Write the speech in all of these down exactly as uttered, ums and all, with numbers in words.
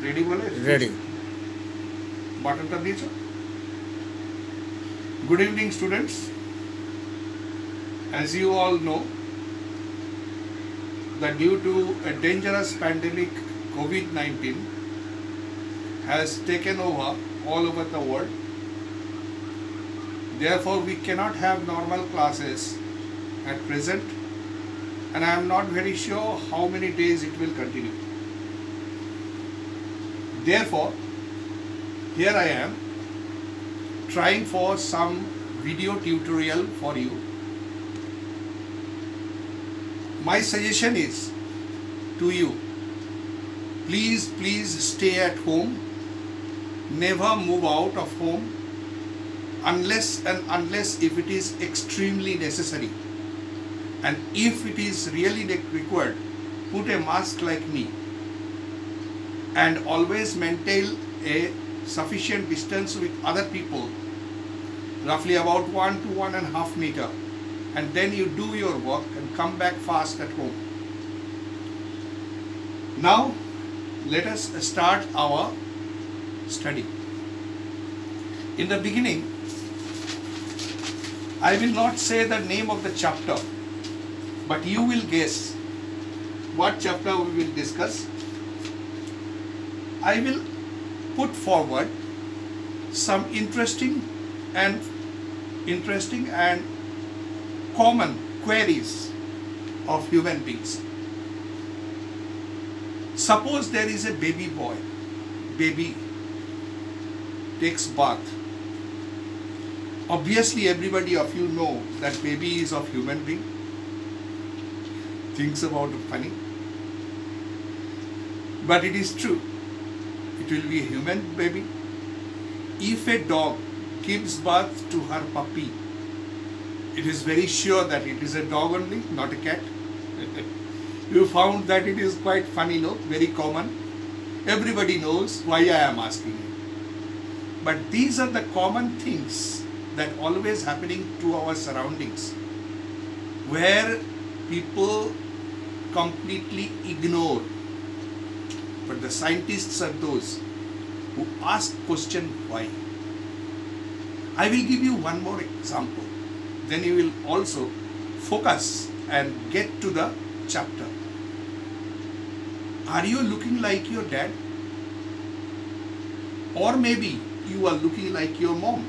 Ready बोले? Ready. बटनটা দিয়েছো? Good evening, students. As you all know, that due to a dangerous pandemic, COVID nineteen has taken over all over the world. Therefore, we cannot have normal classes at present, and I am not very sure how many days it will continue. Therefore, here I am trying for some video tutorial for you. My suggestion is to you, please please stay at home, never move out of home unless and unless if it is extremely necessary, and if it is really required, put a mask like me and always maintain a sufficient distance with other people, roughly about one to one and a half meter, and then you do your work and come back fast at home. Now let us start our study. In the beginning, I will not say the name of the chapter, but you will guess what chapter we will discuss. I will put forward some interesting and interesting and common queries of human beings. Suppose there is a baby boy, baby takes bath. Obviously everybody of you know that baby is of human being. Thinks about it funny, but it is true. It will be a human baby. If a dog gives birth to her puppy, it is very sure that it is a dog only, not a cat. You found that it is quite funny, no? Very common. Everybody knows why I am asking you. But these are the common things that always happening to our surroundings, where people completely ignore. But the scientists are those who ask question why. I will give you one more example. Then you will also focus and get to the chapter. Are you looking like your dad? Or maybe you are looking like your mom.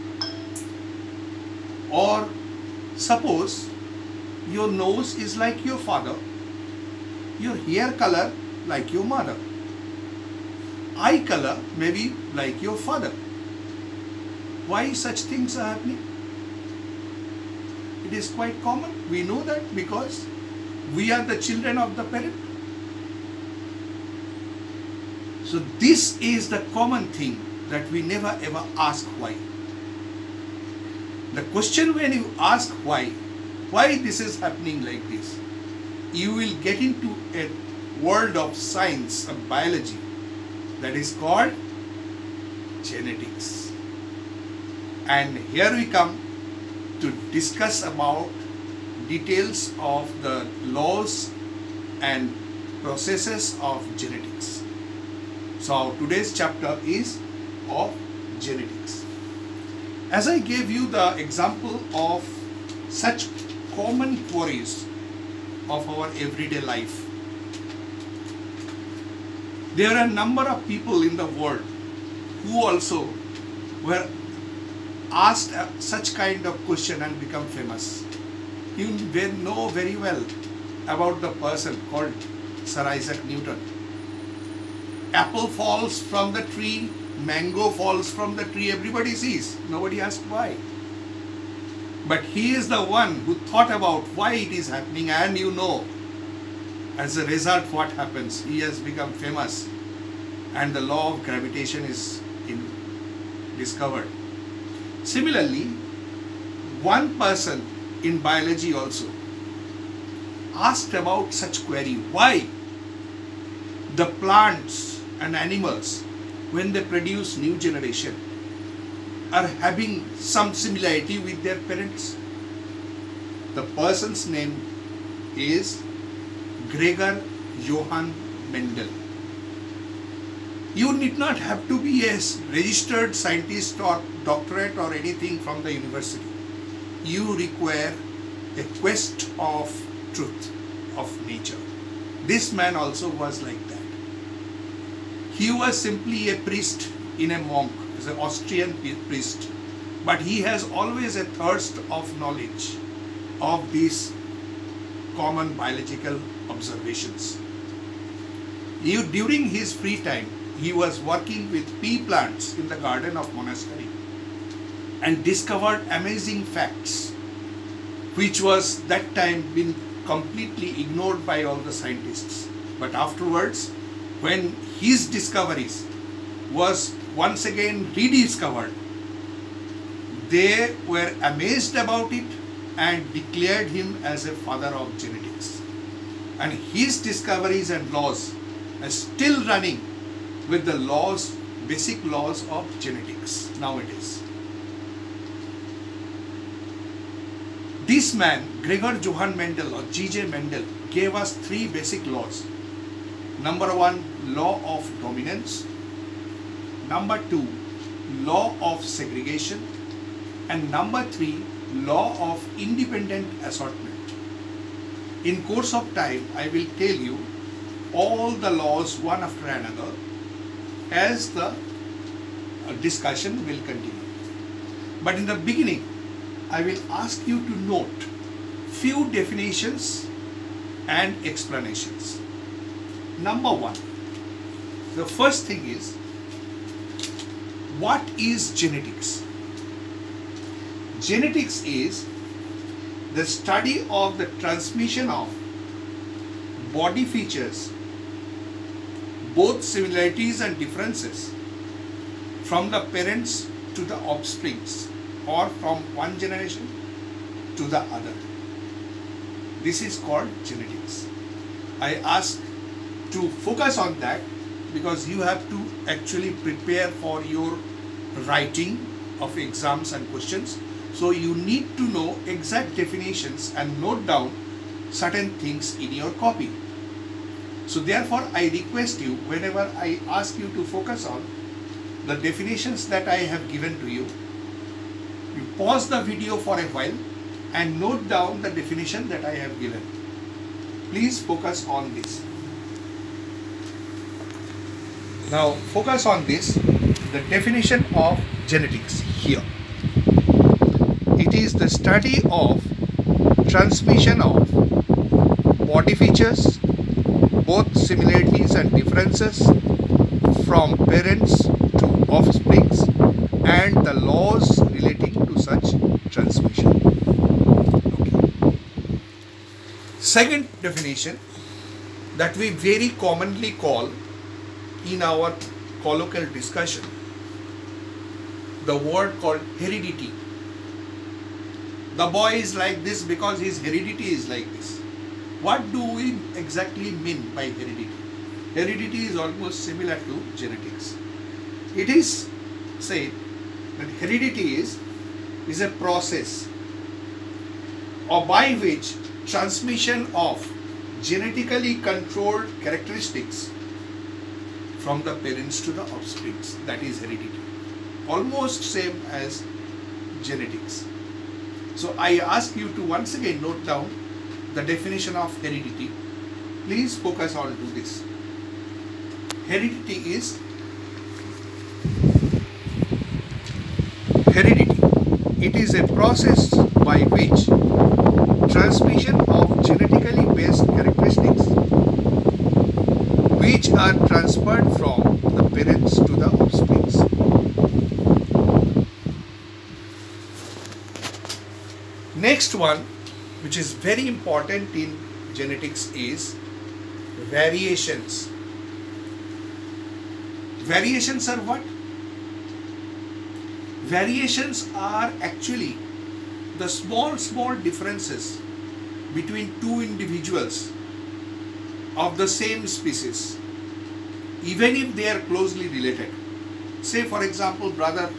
Or suppose your nose is like your father, your hair color like your mother, eye color maybe like your father. Why such things are happening? It is quite common. We know that because we are the children of the parent. So this is the common thing that we never ever ask why. The question when you ask why, why this is happening like this, you will get into a world of science and biology that is called genetics. And here we come to discuss about details of the laws and processes of genetics. So today's chapter is of genetics. As I gave you the example of such common queries of our everyday life, there are a number of people in the world who also were asked such kind of question and become famous. You know very well about the person called Sir Isaac Newton. Apple falls from the tree, mango falls from the tree, everybody sees. Nobody asks why. But he is the one who thought about why it is happening, and you know, as a result what happens. He has become famous and the law of gravitation is in, discovered. Similarly, one person in biology also asked about such query, why the plants and animals, when they produce new generation, are having some similarity with their parents. The person's name is Gregor Johann Mendel. You need not have to be a registered scientist or doctorate or anything from the university. You require a quest of truth, of nature. This man also was like that. He was simply a priest in a monk, as an Austrian priest, but he has always a thirst of knowledge of these common biological observations. He, during his free time, he was working with pea plants in the garden of monastery and discovered amazing facts which was that time been completely ignored by all the scientists. But afterwards, when his discoveries was once again rediscovered, they were amazed about it and declared him as a father of genetics. And his discoveries and laws are still running with the laws, basic laws of genetics nowadays. This man, Gregor Johann Mendel or G J Mendel, gave us three basic laws. Number one, law of dominance. Number two, law of segregation. And number three, law of independent assortment. In course of time, I will tell you all the laws one after another as the discussion will continue. But in the beginning, I will ask you to note few definitions and explanations. Number one, the first thing is, what is genetics? Genetics is the study of the transmission of body features, both similarities and differences, from the parents to the offsprings, or from one generation to the other. This is called genetics. I ask to focus on that because you have to actually prepare for your writing of exams and questions. So you need to know exact definitions and note down certain things in your copy. So therefore I request you, whenever I ask you to focus on the definitions that I have given to you, you pause the video for a while and note down the definition that I have given. Please focus on this. Now focus on this, the definition of genetics here. It is the study of transmission of body features, both similarities and differences, from parents to offsprings, and the laws relating to such transmission. Okay. Second definition that we very commonly call in our colloquial discussion, the word called heredity. The boy is like this because his heredity is like this. What do we exactly mean by heredity? Heredity is almost similar to genetics. It is said that heredity is, is a process or by which transmission of genetically controlled characteristics from the parents to the offsprings, that is heredity. Almost same as genetics. So I ask you to once again note down the definition of heredity. Please focus on to this. Heredity is heredity. It is a process by which transmission of genetically based characteristics which are transferred from the parents to the offsprings. Next one, which is very important in genetics, is variations. Variations are what? Variations are actually the small, small differences between two individuals of the same species, even if they are closely related. Say for example, brother,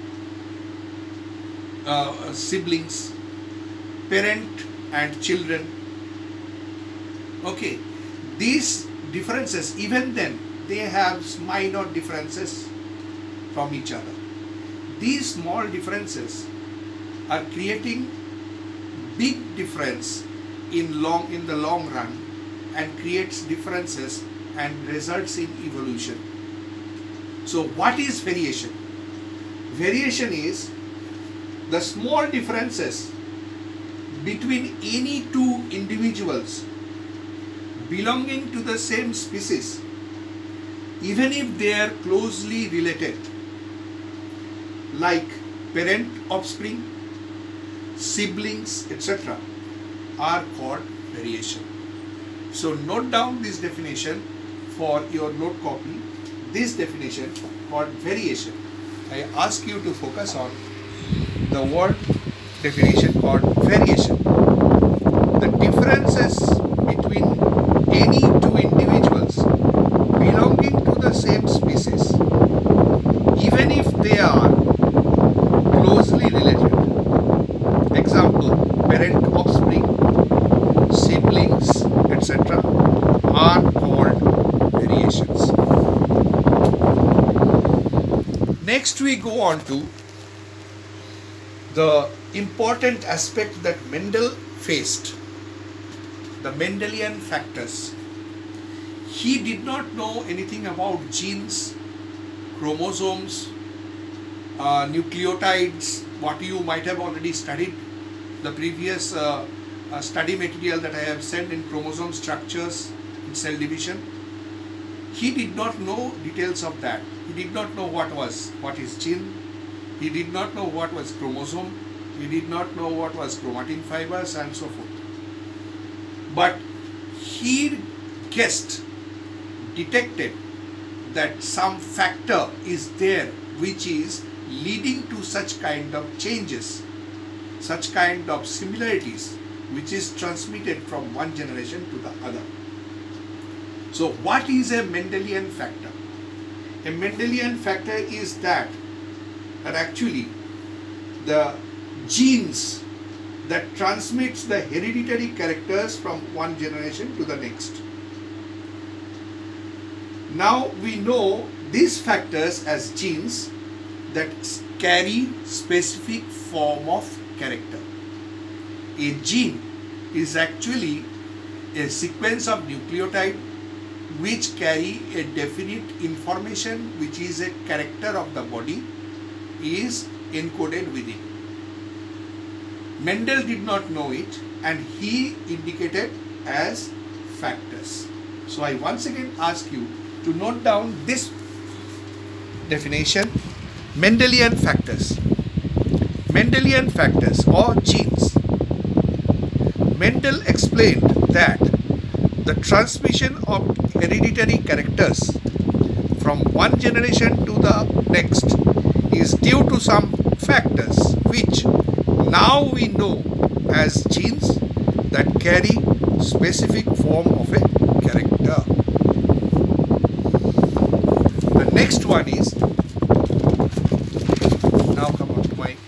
uh, siblings, parent and children. Okay, these differences, even then they have minor differences from each other. These small differences are creating big difference in long in the long run and creates differences and results in evolution. So what is variation? Variation is the small differences between any two individuals belonging to the same species, even if they are closely related, like parent, offspring, siblings, et cetera, are called variation. So note down this definition for your note copy. This definition called variation. I ask you to focus on the word definition called variation. The differences between any two individuals belonging to the same species, even if they are closely related. Example, parent, offspring, siblings, et cetera are called variations. Next we go on to the important aspect that Mendel faced, the Mendelian factors. He did not know anything about genes, chromosomes, uh, nucleotides, what you might have already studied, the previous uh, uh, study material that I have sent in chromosome structures in cell division. He did not know details of that. He did not know what was what is gene. He did not know what was chromosome. He did not know what was chromatin fibers and so forth. But he guessed, detected that some factor is there which is leading to such kind of changes, such kind of similarities, which is transmitted from one generation to the other. So what is a Mendelian factor? A Mendelian factor is that, that actually the genes that transmits the hereditary characters from one generation to the next. Now we know these factors as genes that carry specific form of character. A gene is actually a sequence of nucleotide which carry a definite information, which is a character of the body, is encoded within. Mendel did not know it and he indicated as factors. So I once again ask you to note down this definition, Mendelian factors. Mendelian factors or genes. Mendel explained that the transmission of hereditary characters from one generation to the next is due to some factors which now we know as genes that carry specific form of a character. The next one is, now come on to my,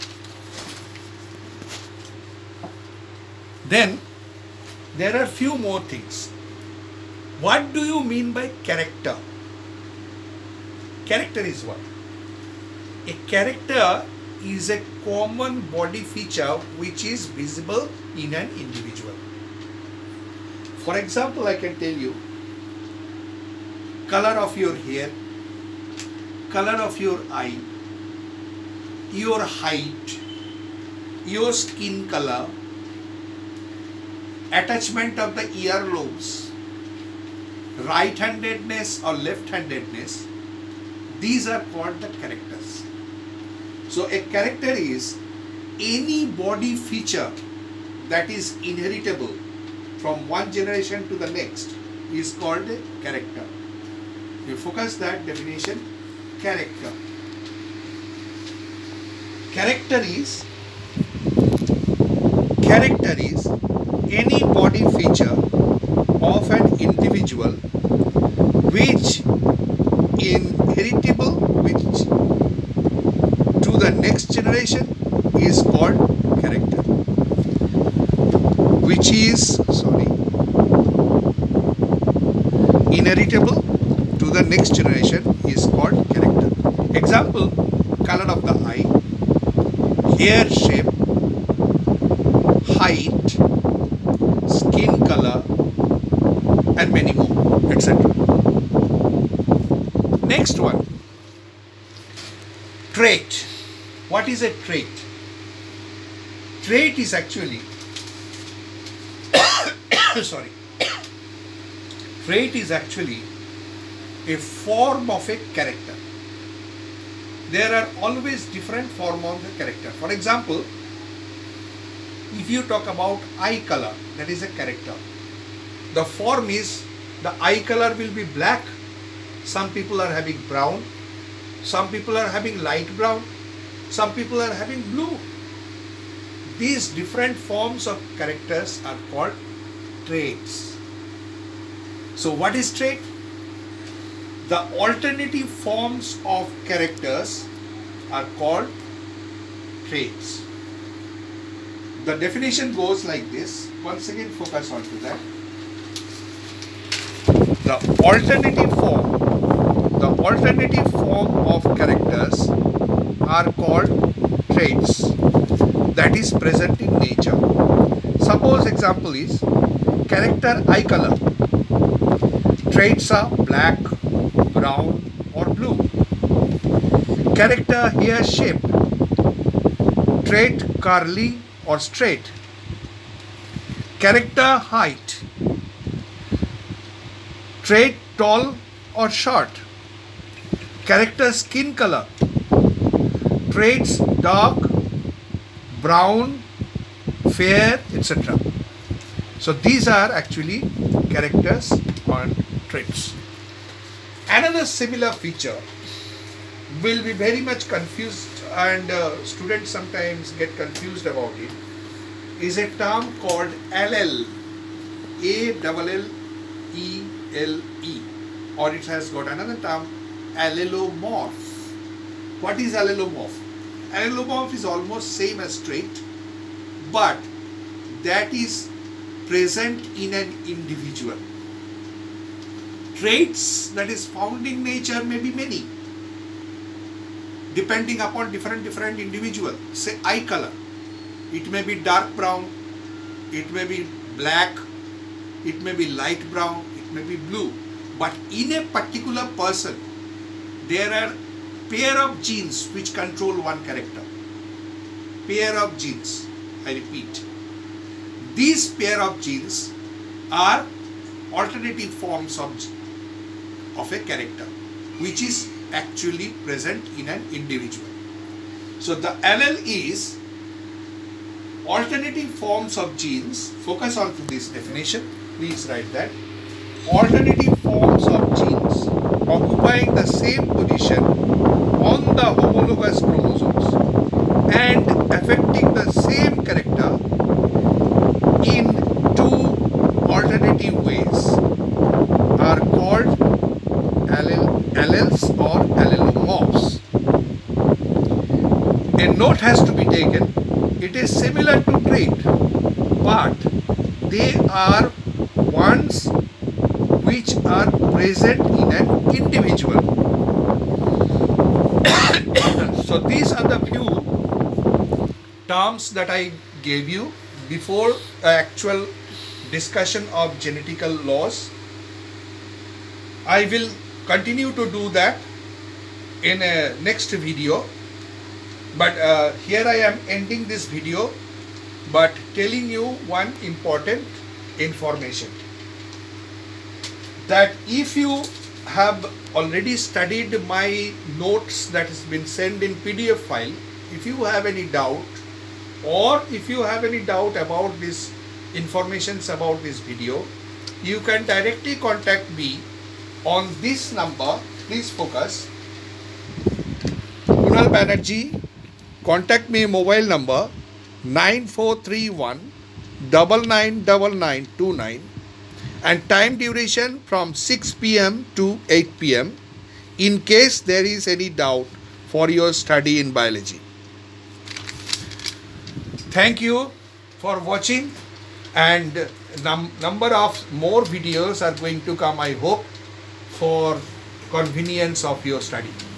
then there are few more things. What do you mean by character? Character is what? A character is a common body feature which is visible in an individual. For example, I can tell you color of your hair, color of your eye, your height, your skin color, attachment of the earlobes, right-handedness or left-handedness, these are called the characters. So a character is any body feature that is inheritable from one generation to the next is called a character. You focus that definition, character. Character is character is any body feature of an individual which inheritable which to the next generation is called character, which is sorry inheritable to next generation is called character. Example, color of the eye, hair shape, height, skin color, and many more, et cetera. Next one, trait. What is a trait? Trait is actually sorry trait is actually a form of a character. There are always different forms of the character. For example, if you talk about eye color, that is a character. The form is, the eye color will be black. Some people are having brown. Some people are having light brown. Some people are having blue. These different forms of characters are called traits. So what is trait? The alternative forms of characters are called traits. The definition goes like this. Once again, focus on to that. The alternative form, the alternative form of characters are called traits that is present in nature. Suppose example is character eye color. Traits are black, brown or blue. Character hair shape. Trait curly or straight. Character height. Trait tall or short. Character skin color. Traits dark, brown, fair, et cetera. So these are actually characters and traits. Another similar feature will be very much confused, and uh, students sometimes get confused about it, is a term called allele, A L L E L E, or it has got another term, allelomorph. What is allelomorph? Allelomorph is almost same as trait, but that is present in an individual. Traits that is found in nature may be many, depending upon different different individual. Say eye color, it may be dark brown, it may be black, it may be light brown, it may be blue, but in a particular person there are pair of genes which control one character. Pair of genes, I repeat. These pair of genes are alternative forms of, of a character which is actually present in an individual. So the allele is alternative forms of genes. Focus on to this definition. Please write that. Alternative forms of genes occupying the same position on the homologous chromosomes and affecting the same character in two alternative ways are called allele, alleles or allelomorphs. A note has to be taken. It is similar to trait, but they are ones which are present in an individual. So these are the few terms that I gave you before actual discussion of genetical laws. I will continue to do that in a next video, but uh, here I am ending this video but telling you one important information, that if you have already studied my notes that has been sent in P D F file, if you have any doubt or if you have any doubt about this informations about this video, you can directly contact me on this number. Please focus. Kunal Banerjee. Contact me mobile number nine four three one nine nine nine nine two nine and time duration from six P M to eight P M in case there is any doubt for your study in biology. Thank you for watching, and num number of more videos are going to come, I hope, for convenience of your study.